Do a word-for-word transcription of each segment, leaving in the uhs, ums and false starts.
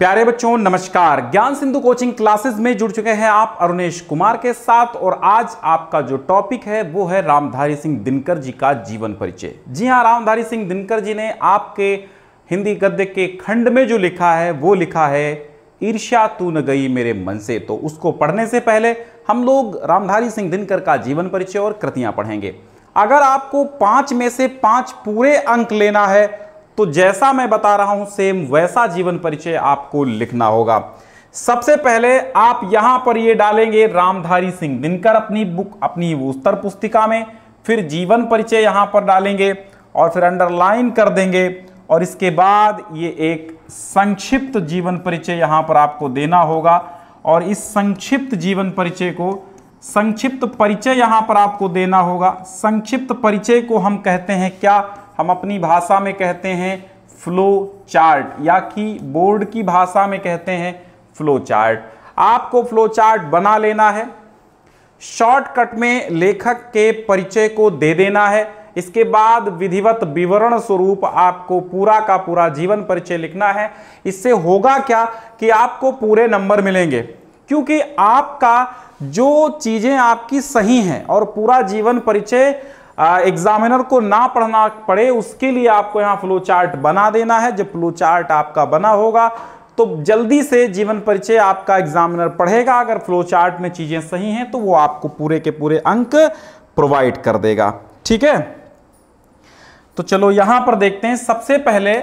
प्यारे बच्चों नमस्कार। ज्ञान सिंधु कोचिंग क्लासेस में जुड़ चुके हैं आप अरुणेश कुमार के साथ और आज आपका जो टॉपिक है वो है रामधारी सिंह दिनकर जी का जीवन परिचय। जी हां, रामधारी सिंह दिनकर जी ने आपके हिंदी गद्य के खंड में जो लिखा है वो लिखा है ईर्ष्या तू न गई मेरे मन से। तो उसको पढ़ने से पहले हम लोग रामधारी सिंह दिनकर का जीवन परिचय और कृतियां पढ़ेंगे। अगर आपको पांच में से पांच पूरे अंक लेना है तो जैसा मैं बता रहा हूं सेम वैसा जीवन परिचय आपको लिखना होगा। सबसे पहले आप यहां पर ये डालेंगे रामधारी सिंह दिनकर अपनी बुक अपनी उत्तर पुस्तिका में, फिर जीवन परिचय यहां पर डालेंगे और फिर अंडरलाइन कर देंगे और इसके बाद ये एक संक्षिप्त जीवन परिचय यहां पर आपको देना होगा और इस संक्षिप्त जीवन परिचय को संक्षिप्त परिचय यहां पर आपको देना होगा। संक्षिप्त परिचय को हम कहते हैं क्या, हम अपनी भाषा में कहते हैं फ्लो चार्ट या कि बोर्ड की भाषा में कहते हैं फ्लो चार्ट। आपको फ्लो चार्ट बना लेना है, शॉर्टकट में लेखक के परिचय को दे देना है। इसके बाद विधिवत विवरण स्वरूप आपको पूरा का पूरा जीवन परिचय लिखना है। इससे होगा क्या कि आपको पूरे नंबर मिलेंगे, क्योंकि आपका जो चीजें आपकी सही हैं और पूरा जीवन परिचय एग्जामिनर को ना पढ़ना पड़े उसके लिए आपको यहां फ्लो चार्ट बना देना है। जब फ्लो चार्ट आपका बना होगा तो जल्दी से जीवन परिचय आपका एग्जामिनर पढ़ेगा। अगर फ्लो चार्ट में चीजें सही हैं तो वो आपको पूरे के पूरे अंक प्रोवाइड कर देगा। ठीक है, तो चलो यहां पर देखते हैं। सबसे पहले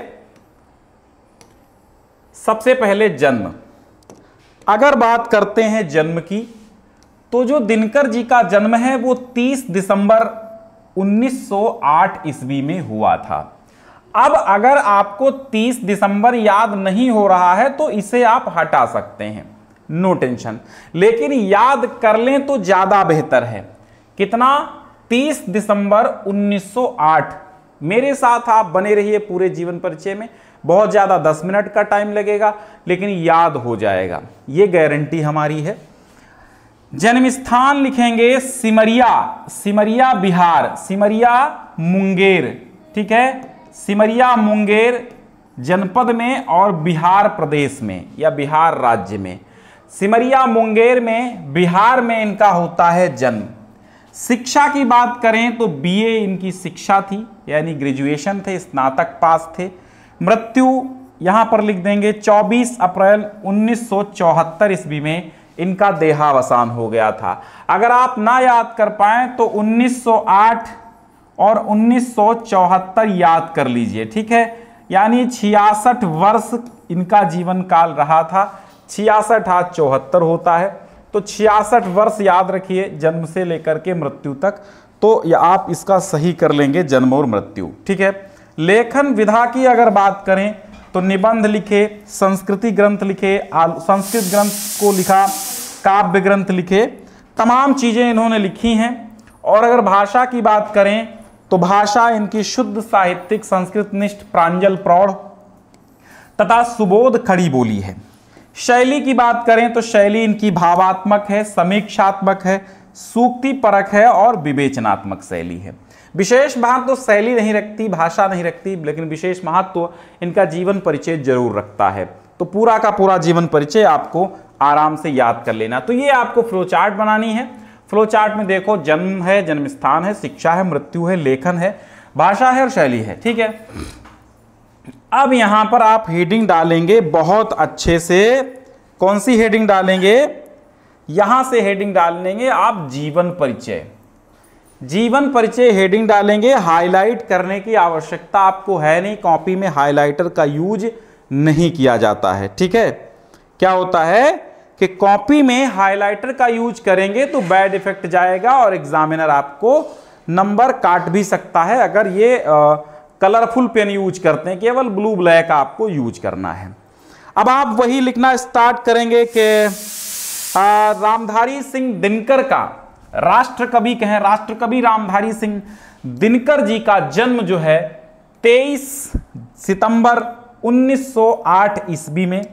सबसे पहले जन्म, अगर बात करते हैं जन्म की तो जो दिनकर जी का जन्म है वो तीस दिसंबर उन्नीस सौ आठ ईस्वी में हुआ था। अब अगर आपको तीस दिसंबर याद नहीं हो रहा है तो इसे आप हटा सकते हैं, नो टेंशन, लेकिन याद कर लें तो ज्यादा बेहतर है। कितना? तीस दिसंबर उन्नीस सौ आठ। मेरे साथ आप बने रहिए पूरे जीवन परिचय में, बहुत ज्यादा दस मिनट का टाइम लगेगा लेकिन याद हो जाएगा, ये गारंटी हमारी है। जन्म स्थान लिखेंगे सिमरिया, सिमरिया बिहार, सिमरिया मुंगेर, ठीक है, सिमरिया मुंगेर जनपद में और बिहार प्रदेश में या बिहार राज्य में। सिमरिया मुंगेर में बिहार में इनका होता है जन्म। शिक्षा की बात करें तो बीए इनकी शिक्षा थी, यानी ग्रेजुएशन थे, स्नातक पास थे। मृत्यु यहां पर लिख देंगे चौबीस अप्रैल उन्नीस सौ चौहत्तर ईस्वी में इनका देहावसान हो गया था। अगर आप ना याद कर पाए तो उन्नीस सौ आठ और उन्नीस सौ चौहत्तर याद कर लीजिए, ठीक है, यानी छियासठ वर्ष इनका जीवन काल रहा था। छियासठ आज चौहत्तर होता है तो छियासठ वर्ष याद रखिए जन्म से लेकर के मृत्यु तक, तो या आप इसका सही कर लेंगे जन्म और मृत्यु। ठीक है, लेखन विधा की अगर बात करें तो निबंध लिखे, संस्कृति ग्रंथ लिखे, संस्कृत ग्रंथ को लिखा, काव्य ग्रंथ लिखे, तमाम चीजें इन्होंने लिखी हैं। और अगर भाषा की बात करें तो भाषा इनकी शुद्ध साहित्यिक संस्कृतनिष्ठ प्रांजल प्रौढ़ तथा सुबोध खड़ी बोली है। शैली की बात करें तो शैली इनकी भावात्मक है, समीक्षात्मक है, सूक्ति परक है और विवेचनात्मक शैली है। विशेष महत्व तो शैली नहीं रखती, भाषा नहीं रखती, लेकिन विशेष महत्व तो इनका जीवन परिचय जरूर रखता है। तो पूरा का पूरा जीवन परिचय आपको आराम से याद कर लेना। तो ये आपको फ्लो चार्ट बनानी है। फ्लो चार्ट में देखो जन्म है, जन्म स्थान है, शिक्षा है, मृत्यु है, लेखन है, भाषा है और शैली है। ठीक है, अब यहां पर आप हेडिंग डालेंगे बहुत अच्छे से। कौन सी हेडिंग डालेंगे? यहां से हेडिंग डालेंगे आप जीवन परिचय। जीवन परिचय हेडिंग डालेंगे। हाईलाइट करने की आवश्यकता आपको है नहीं, कॉपी में हाइलाइटर का यूज नहीं किया जाता है। ठीक है, क्या होता है कि कॉपी में हाइलाइटर का यूज करेंगे तो बैड इफेक्ट जाएगा और एग्जामिनर आपको नंबर काट भी सकता है अगर ये आ, कलरफुल पेन यूज करते हैं। केवल ब्लू ब्लैक आपको यूज करना है। अब आप वही लिखना स्टार्ट करेंगे कि रामधारी सिंह दिनकर का, राष्ट्र कवि कहें, राष्ट्र कवि रामधारी सिंह दिनकर जी का जन्म जो है तेईस सितंबर उन्नीस सौ आठ ईस्वी में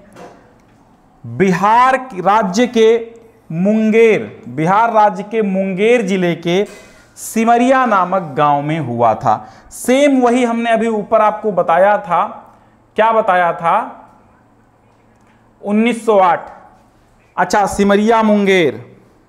बिहार राज्य के मुंगेर, बिहार राज्य के मुंगेर जिले के सिमरिया नामक गांव में हुआ था। सेम वही हमने अभी ऊपर आपको बताया था। क्या बताया था? उन्नीस सौ आठ। अच्छा, सिमरिया मुंगेर,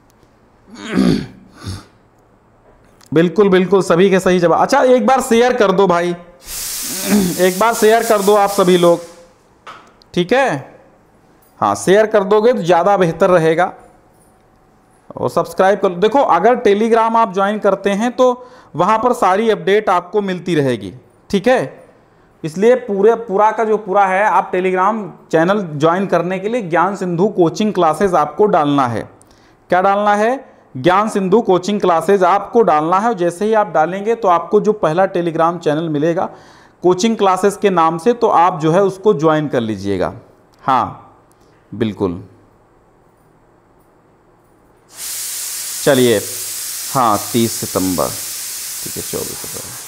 बिल्कुल बिल्कुल सभी के सही जवाब। अच्छा, एक बार शेयर कर दो भाई, एक बार शेयर कर दो आप सभी लोग, ठीक है। हाँ, शेयर कर दोगे तो ज़्यादा बेहतर रहेगा। और सब्सक्राइब कर, देखो अगर टेलीग्राम आप ज्वाइन करते हैं तो वहाँ पर सारी अपडेट आपको मिलती रहेगी, ठीक है। इसलिए पूरे पूरा का जो पूरा है, आप टेलीग्राम चैनल ज्वाइन करने के लिए ज्ञान सिंधु कोचिंग क्लासेस आपको डालना है। क्या डालना है? ज्ञान सिंधु कोचिंग क्लासेस आपको डालना है। और जैसे ही आप डालेंगे तो आपको जो पहला टेलीग्राम चैनल मिलेगा कोचिंग क्लासेस के नाम से, तो आप जो है उसको ज्वाइन कर लीजिएगा। हाँ बिल्कुल, चलिए। हाँ, तीस सितंबर, ठीक है, चौबीस सितंबर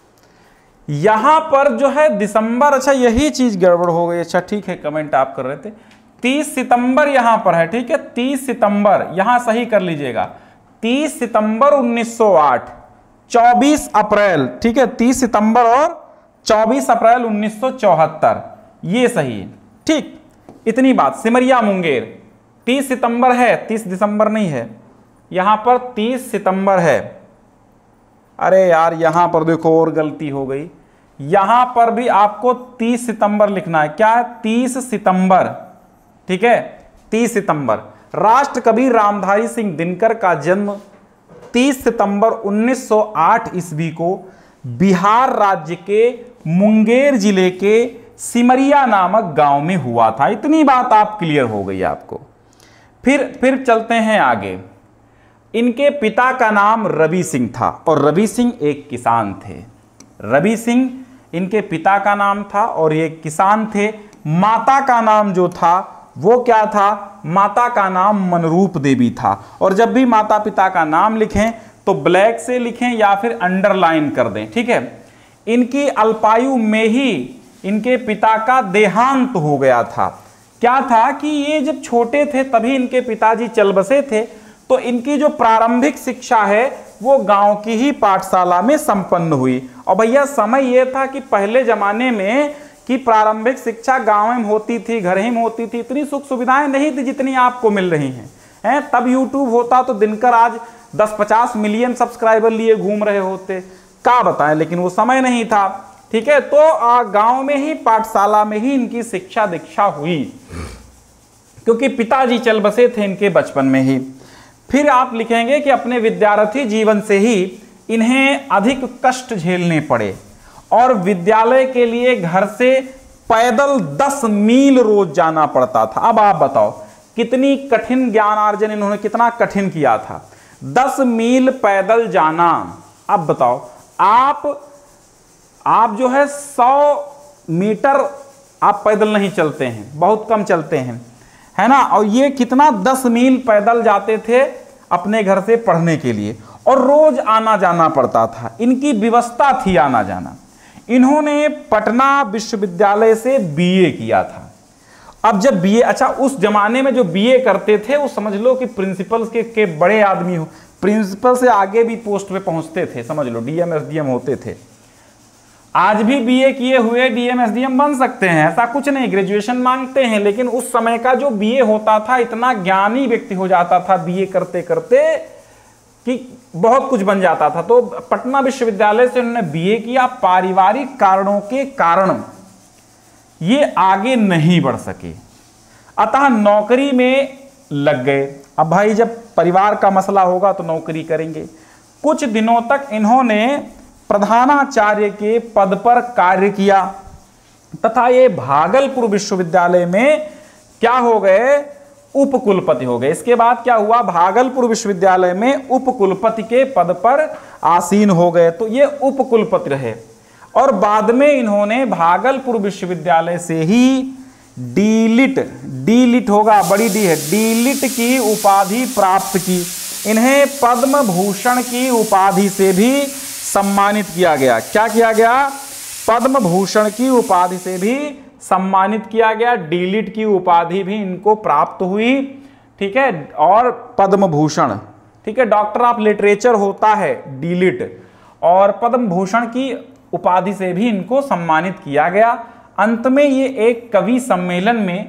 यहां पर जो है दिसंबर। अच्छा, यही चीज गड़बड़ हो गई। अच्छा ठीक है, कमेंट आप कर रहे थे, तीस सितंबर यहां पर है, ठीक है। तीस सितंबर यहां सही कर लीजिएगा, तीस सितंबर उन्नीस सौ आठ, चौबीस अप्रैल, ठीक है, तीस सितंबर और चौबीस अप्रैल उन्नीस सौ चौहत्तर, ये सही है, ठीक। इतनी बात। सिमरिया मुंगेर तीस सितंबर है, तीस दिसंबर नहीं है, यहां पर तीस सितंबर है। अरे यार, यहां पर देखो और गलती हो गई, यहां पर भी आपको तीस सितंबर लिखना है। क्या है? तीस सितंबर, ठीक है, तीस सितंबर। राष्ट्र कवि रामधारी सिंह दिनकर का जन्म तीस सितंबर उन्नीस सौ आठ ईस्वी को बिहार राज्य के मुंगेर जिले के सिमरिया नामक गांव में हुआ था। इतनी बात आप क्लियर हो गई आपको। फिर फिर चलते हैं आगे। इनके पिता का नाम रवि सिंह था और रवि सिंह एक किसान थे। रवि सिंह इनके पिता का नाम था और ये किसान थे। माता का नाम जो था वो क्या था? माता का नाम मनरूप देवी था। और जब भी माता पिता का नाम लिखें तो ब्लैक से लिखें या फिर अंडरलाइन कर दें, ठीक है। इनकी अल्पायु में ही इनके पिता का देहांत हो गया था। क्या था कि ये जब छोटे थे तभी इनके पिताजी चल बसे थे, तो इनकी जो प्रारंभिक शिक्षा है वो गांव की ही पाठशाला में संपन्न हुई। और भैया समय ये था कि पहले जमाने में कि प्रारंभिक शिक्षा गांव में होती थी, घर ही में होती थी, इतनी सुख सुविधाएं नहीं थी जितनी आपको मिल रही हैं हैं तब यूट्यूब होता तो दिनकर आज दस पचास मिलियन सब्सक्राइबर लिए घूम रहे होते, क्या बताएं, लेकिन वो समय नहीं था, ठीक है। तो गांव में ही पाठशाला में ही इनकी शिक्षा दीक्षा हुई, क्योंकि पिताजी चल बसे थे इनके बचपन में ही। फिर आप लिखेंगे कि अपने विद्यार्थी जीवन से ही इन्हें अधिक कष्ट झेलने पड़े और विद्यालय के लिए घर से पैदल दस मील रोज जाना पड़ता था। अब आप बताओ कितनी कठिन ज्ञानार्जन इन्होंने कितना कठिन किया था, दस मील पैदल जाना। अब बताओ आप आप जो है सौ मीटर आप पैदल नहीं चलते हैं, बहुत कम चलते हैं, है ना। और ये कितना दस मील पैदल जाते थे अपने घर से पढ़ने के लिए और रोज आना जाना पड़ता था। इनकी व्यवस्था थी आना जाना। इन्होंने पटना विश्वविद्यालय से बीए किया था। अब जब बीए, अच्छा उस जमाने में जो बीए करते थे वो समझ लो कि प्रिंसिपल के, के बड़े आदमी हो, प्रिंसिपल से आगे भी पोस्ट पे पहुंचते थे, समझ लो डीएम एसडीएम होते थे। आज भी बीए किए हुए डीएम एसडीएम बन सकते हैं, ऐसा कुछ नहीं, ग्रेजुएशन मांगते हैं, लेकिन उस समय का जो बीए होता था इतना ज्ञानी व्यक्ति हो जाता था बीए करते करते कि बहुत कुछ बन जाता था। तो पटना विश्वविद्यालय से उन्होंने बीए किया। पारिवारिक कारणों के कारण ये आगे नहीं बढ़ सके, अतः नौकरी में लग गए। अब भाई जब परिवार का मसला होगा तो नौकरी करेंगे। कुछ दिनों तक इन्होंने प्रधानाचार्य के पद पर कार्य किया तथा ये भागलपुर विश्वविद्यालय में क्या हो गए? उपकुलपति हो गए। इसके बाद क्या हुआ? भागलपुर विश्वविद्यालय में उपकुलपति के पद पर आसीन हो गए, तो ये उपकुलपति रहे। और बाद में इन्होंने भागलपुर विश्वविद्यालय से ही डीलिट, डीलिट होगा, बड़ी डी है, डीलिट की उपाधि प्राप्त की। इन्हें पद्म भूषण की उपाधि से भी सम्मानित किया गया। क्या किया गया? पद्म भूषण की उपाधि से भी सम्मानित किया गया। डीलिट की उपाधि भी इनको प्राप्त हुई, ठीक है, और पद्म भूषण, ठीक है, डॉक्टर ऑफ लिटरेचर होता है डीलिट, और पद्म भूषण की उपाधि से भी इनको सम्मानित किया गया। अंत में ये एक कवि सम्मेलन में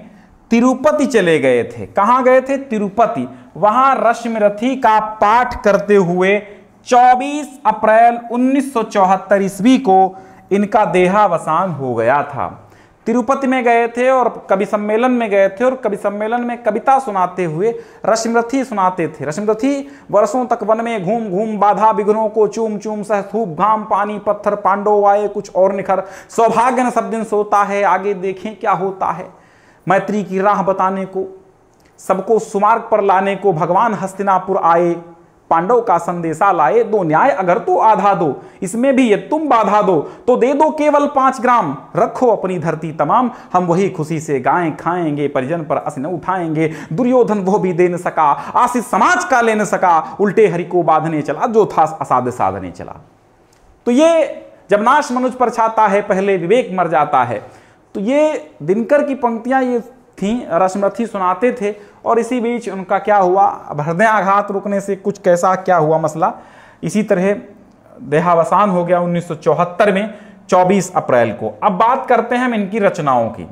तिरुपति चले गए थे। कहां गए थे? तिरुपति। वहां रश्मिरथी का पाठ करते हुए चौबीस अप्रैल उन्नीस सौ चौहत्तर ईस्वी को इनका देहावसान हो गया था। तिरुपति में गए थे और कवि सम्मेलन में गए थे और कवि सम्मेलन में कविता सुनाते हुए रश्मिरथी सुनाते थे। रश्मिरथी वर्षों तक वन में घूम घूम बाधा विघ्नों को चूम चूम सह धूप घाम पानी पत्थर पांडव आए कुछ और निखर, सौभाग्य न सब दिन सोता है, आगे देखें क्या होता है। मैत्री की राह बताने को, सबको सुमार्ग पर लाने को भगवान हस्तिनापुर आए, पांडव का संदेशा लाए, दो न्याय अगर तो आधा दो, इसमें भी ये तुम बाधा दो, तो दे दो केवल पांच ग्राम, रखो अपनी धरती तमाम, हम वही खुशी से गाएं खाएंगे, परिजन पर अस न उठाएंगे, दुर्योधन वो भी दे न सका, आशीष समाज का ले न सका, उल्टे हरि को बांधने चला, जो था असाध्य साधने चला। तो ये जब नाश मनुज पर छाता है, पहले विवेक मर जाता है। तो ये दिनकर की पंक्तियां ये थी, रश्मिरथी सुनाते थे और इसी बीच उनका क्या हुआ, हृदयाघात रुकने से कुछ कैसा क्या हुआ मसला, इसी तरह देहावसान हो गया उन्नीस सौ चौहत्तर में चौबीस अप्रैल को। अब बात करते हैं हम इनकी रचनाओं की।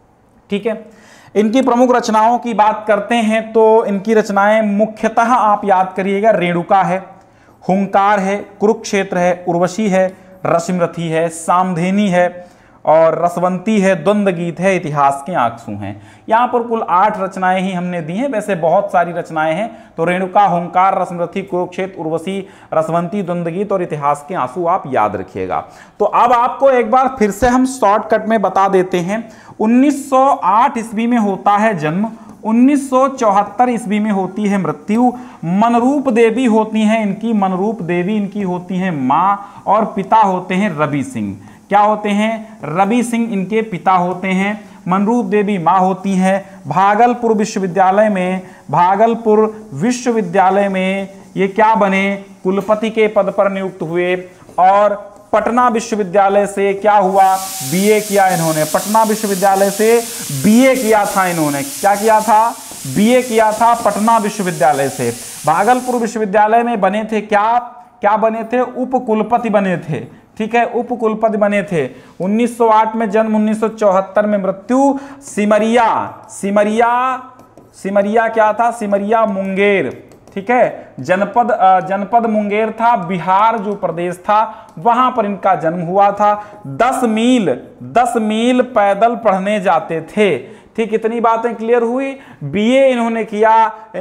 ठीक है, इनकी प्रमुख रचनाओं की बात करते हैं तो इनकी रचनाएं मुख्यतः आप याद करिएगा, रेणुका है, हुंकार है, कुरुक्षेत्र है, उर्वशी है, रश्मिरथी है, सामधेनी है और रसवंती है, द्वंद्व गीत है, इतिहास के आंसू हैं। यहाँ पर कुल आठ रचनाएं ही हमने दी हैं, वैसे बहुत सारी रचनाएं हैं। तो रेणुका, हुंकार, रश्मिरथी, कुरुक्षेत्र, उर्वशी, रसवंती, द्वंद्व गीत और इतिहास के आंसू आप याद रखिएगा। तो अब आपको एक बार फिर से हम शॉर्टकट में बता देते हैं। उन्नीस सौ आठ ईस्वी में होता है जन्म, उन्नीस सौ चौहत्तर ईस्वी में होती है मृत्यु। मनरूप देवी होती हैं इनकी, मनरूप देवी इनकी होती हैं माँ, और पिता होते हैं रवि सिंह। क्या होते हैं? रवि सिंह इनके पिता होते हैं, मनरूप देवी माँ होती हैं। भागलपुर विश्वविद्यालय में भागलपुर विश्वविद्यालय में ये क्या बने? कुलपति के पद पर नियुक्त हुए। और पटना विश्वविद्यालय से क्या हुआ? बीए किया इन्होंने, पटना विश्वविद्यालय से बीए किया था इन्होंने। क्या किया था? बीए किया था पटना विश्वविद्यालय से। भागलपुर विश्वविद्यालय में बने थे क्या क्या बने थे? उप कुलपति बने थे। ठीक है, उप कुलपति बने थे। उन्नीस सौ आठ में जन्म, उन्नीस सौ चौहत्तर में मृत्यु। सिमरिया सिमरिया सिमरिया क्या था? सिमरिया मुंगेर। ठीक है, जनपद जनपद मुंगेर था, बिहार जो प्रदेश था वहां पर इनका जन्म हुआ था। दस मील दस मील पैदल पढ़ने जाते थे। ठीक, इतनी बातें क्लियर हुई। बीए इन्होंने किया,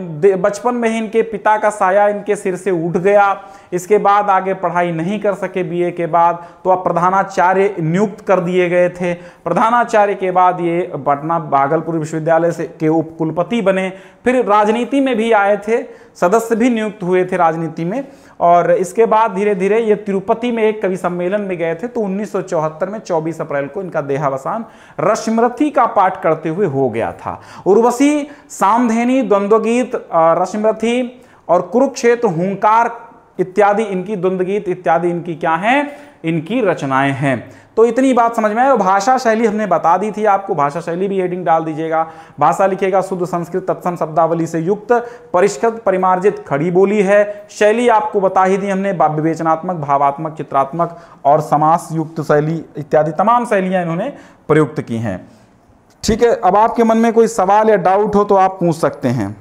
बचपन में ही इनके पिता का साया इनके सिर से उठ गया। इसके बाद आगे पढ़ाई नहीं कर सके बीए के बाद, तो अब प्रधानाचार्य नियुक्त कर दिए गए थे। प्रधानाचार्य के बाद ये पटना भागलपुर विश्वविद्यालय से के उप कुलपति बने। फिर राजनीति में भी आए थे, सदस्य भी नियुक्त हुए थे राजनीति में। और इसके बाद धीरे धीरे ये तिरुपति में एक कवि सम्मेलन में गए थे। तो उन्नीस सौ चौहत्तर में चौबीस अप्रैल को इनका देहावसान रश्मिरथी का पाठ करते हुए हो गया था। उर्वशी, सामधेनी, द्वंद्वगीत, रश्मिरथी और कुरुक्षेत्र, हुंकार इत्यादि इनकी, द्वंद्व गीत इत्यादि इनकी क्या हैं? इनकी रचनाएं हैं। तो इतनी बात समझ में आए। भाषा शैली हमने बता दी थी आपको, भाषा शैली भी हेडिंग डाल दीजिएगा। भाषा लिखेगा शुद्ध संस्कृत तत्सम शब्दावली से युक्त, परिष्कृत परिमार्जित खड़ी बोली है। शैली आपको बता ही दी हमने, विवेचनात्मक, भावात्मक, चित्रात्मक और समास युक्त शैली इत्यादि तमाम शैलियां इन्होंने प्रयुक्त की हैं। ठीक है, अब आपके मन में कोई सवाल या डाउट हो तो आप पूछ सकते हैं।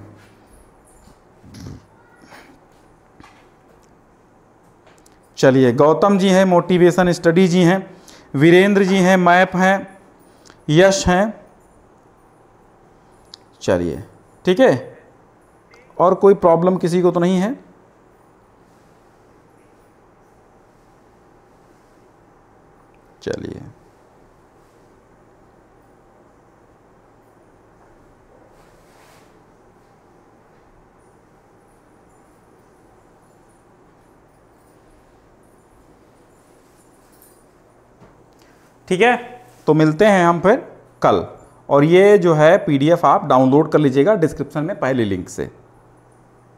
चलिए, गौतम जी हैं, मोटिवेशन स्टडी जी हैं, वीरेंद्र जी हैं, मैप हैं, यश हैं। चलिए, ठीक है, और कोई प्रॉब्लम किसी को तो नहीं है? चलिए, ठीक है, तो मिलते हैं हम फिर कल। और ये जो है पीडीएफ आप डाउनलोड कर लीजिएगा डिस्क्रिप्शन में पहले लिंक से।